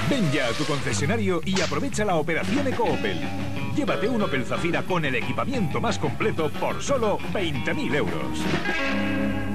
Ven ya a tu concesionario y aprovecha la operación EcoOpel. Llévate un Opel Zafira con el equipamiento más completo por solo 20.000 euros.